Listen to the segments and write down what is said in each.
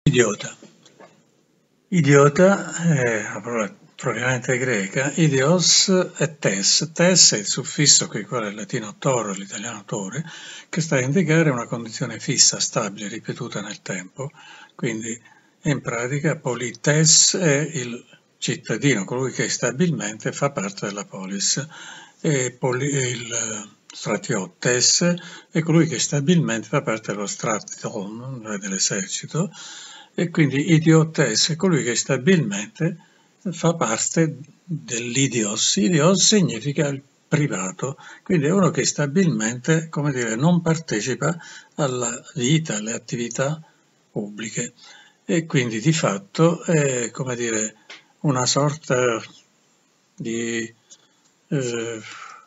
Idiota. Idiota è una parola propriamente greca, idios e tes. Tes è il suffisso con il quale il latino toro, l'italiano tore, che sta a indicare una condizione fissa, stabile, ripetuta nel tempo. Quindi in pratica polites è il cittadino, colui che stabilmente fa parte della polis, e il stratiotes è colui che stabilmente fa parte dello straton, dell'esercito, e quindi idiotes è colui che stabilmente fa parte dell'idios. Idios significa il privato, quindi è uno che stabilmente, come dire, non partecipa alla vita, alle attività pubbliche e quindi di fatto è, come dire, una sorta di eh,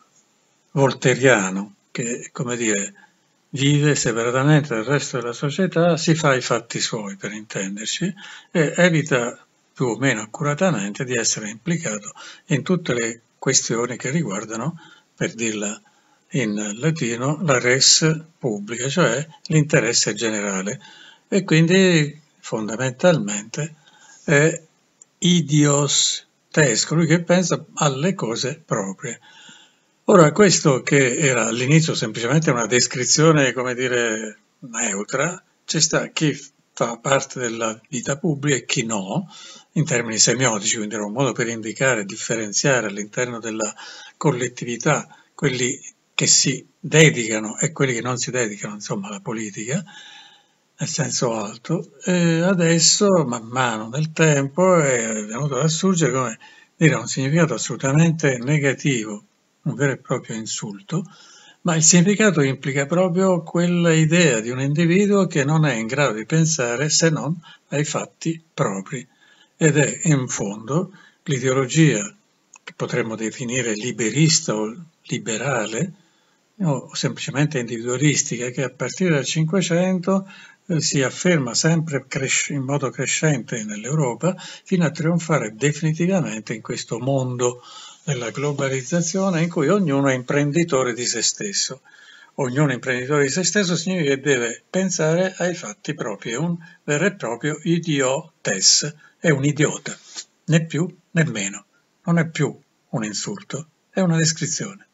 volteriano che, come dire, vive separatamente dal resto della società, si fa i fatti suoi per intenderci e evita più o meno accuratamente di essere implicato in tutte le questioni che riguardano, per dirla in latino, la res pubblica, cioè l'interesse generale e quindi fondamentalmente è idios tes, colui che pensa alle cose proprie. Ora, questo che era all'inizio semplicemente una descrizione, come dire, neutra, ci sta chi fa parte della vita pubblica e chi no, in termini semiotici, quindi era un modo per indicare, differenziare all'interno della collettività quelli che si dedicano e quelli che non si dedicano, insomma, alla politica, nel senso alto, e adesso, man mano nel tempo, è venuto ad assurgere come dire un significato assolutamente negativo, un vero e proprio insulto, ma il significato implica proprio quella idea di un individuo che non è in grado di pensare se non ai fatti propri ed è in fondo l'ideologia che potremmo definire liberista o liberale o semplicemente individualistica che a partire dal Cinquecento si afferma sempre in modo crescente nell'Europa fino a trionfare definitivamente in questo mondo della globalizzazione in cui ognuno è imprenditore di se stesso. Ognuno imprenditore di se stesso significa che deve pensare ai fatti propri, è un vero e proprio idiotes, è un idiota, né più né meno, non è più un insulto, è una descrizione.